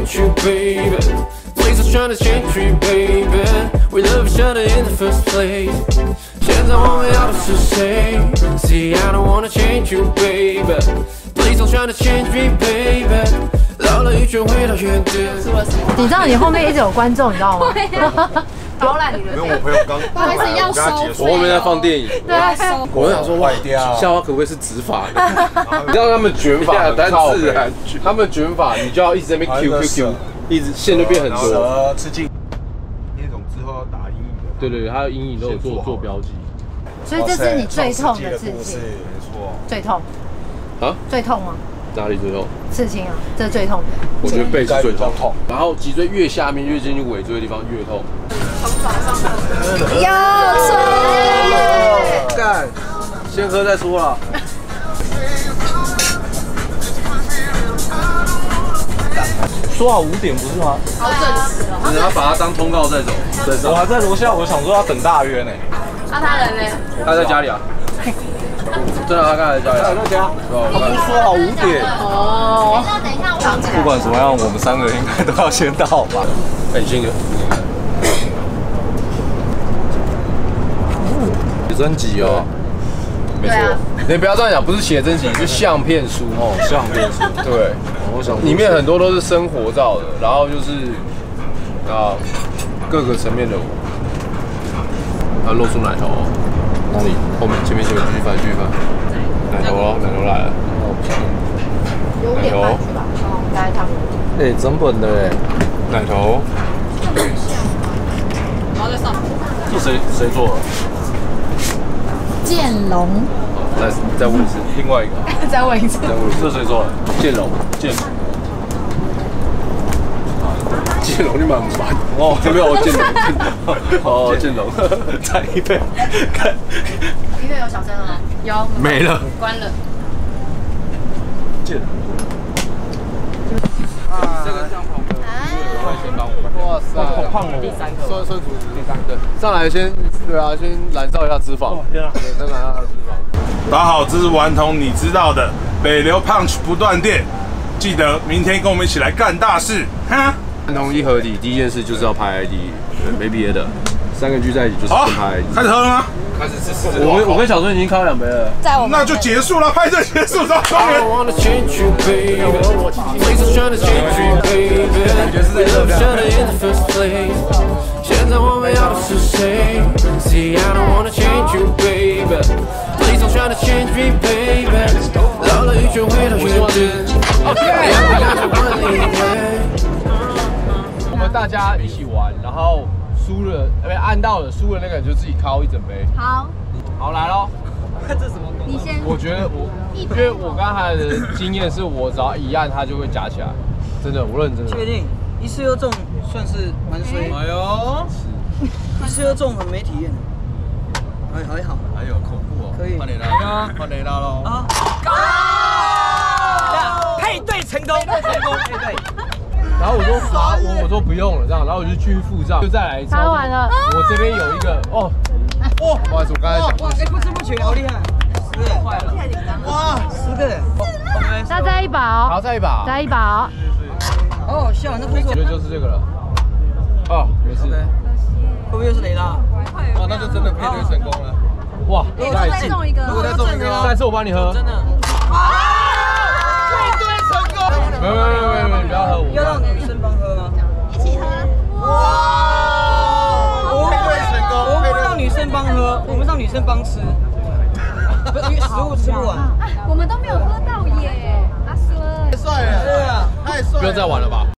change you, baby. Please don't try to change me, baby. We love each other in the first place. 现在我们要的是谁 ？See, I don't wanna change you, baby. Please don't try to change me, baby. 绕了一圈回到原点。 你知道你后面一直有观众，你知道吗？ 导览你的。 因为我朋友刚， 不好意思，要收。 我后面在放电影， 对， 我想说，哇，校花可不可以是直发的？你知道他们卷发很自然，他们卷发你就要一直在那边 Q， 一直线就变很多。 吃进那种之后要打阴影的。 对对对，还有阴影都有做标记。 所以这是你最痛的事情， 没错。 最痛啊？ 最痛吗？ 哪里最痛？ 刺青啊，这是最痛的。 我觉得背是最痛，然后脊椎越下面越接近尾椎的地方越痛。 要吹！ 干，先喝再说啦。 说好5点不是吗？ 好准时哦。 真的要把它当通告再走。 我还在楼下，我想说要等大约呢。 那他人呢？ 他在家里啊。真的，他刚才在家里。 他在家。他不是说好5点？ 哦。那等一下我不管怎么样，我们3个应该都要先到吧？ 很新的。写真集哦。没错。你不要这样讲，不是写真集，是相片书哦。 相片书。 对。我想里面很多都是生活照的，然后就是各个层面的我。啊，露出奶头哦。哪里？后面、前面，继续翻。奶头哦，奶头来了。 5点半是吧？哦，大概差不多。 哎，整本的哎，奶头。 然后再上。 这谁做的？ 剑龙。 再问一次，另外一个。 再问一次。 这谁做的？剑龙。剑龙你蛮烦哦，这边有剑龙，哦剑龙，再一倍，看， 音乐有小声了吗？有， 没了， 关了。 剑，这个帐篷的先帮我。哇塞，好胖哦！第3个，算厨师第3个，上来先燃烧一下脂肪，先燃烧一下脂肪。 大家好，这是顽童你知道的北流 Punch 不断电，记得明天跟我们一起来干大事，哈。 顽童一合体，第一件事就是要拍 ID， 没别的，3个聚在一起就是先拍 ID。 开始喝了吗？ 开始吃。我跟小孙已经开了2杯了， 在我们那就结束了，拍摄结束到庄园。 现在我们要的是谁 ？See, I don't wanna change you, baby. Please don't try to change me, baby. 绕了一圈回到原点。 我们大家一起玩，然后输了，按到了，输了那个人就自己敲1整杯。好，来咯。 这什么功？ 你先。 我觉得因为我刚才的经验是我只要一按它就会夹起来，真的，我认真的。 确定一次又中，算是蛮衰。 哎呦， 一次又中很没体验。还好。 还有恐怖哦。 可以。 换雷拉，换雷拉喽。 啊！配对成功，配对。 然后我说罚我说不用了这样，然后我就继续付账，就再来一次。 拍完了。 我这边有一个哦，不好意思，我刚才讲过。 不知不觉好厉害，10个快了。哇，10个。 那再一把哦。 好，再一把。 再一把哦。 好好笑，那不是我觉得就是这个了。哦，没事。 会不会又是雷拉？ 哦，那就真的配对成功了。哇， 再送一个。 如果再送一个，下次我帮你喝。 真的。 配对成功。没有，你不要喝我。 要让女生帮喝吗？ 一起喝。 哇！配对成功。我们不让女生帮喝，我们让女生帮吃。因为食物吃不完。 我们都没有喝到耶，阿孙。 太帅了。 对啊， 太帅了。不用再玩了吧？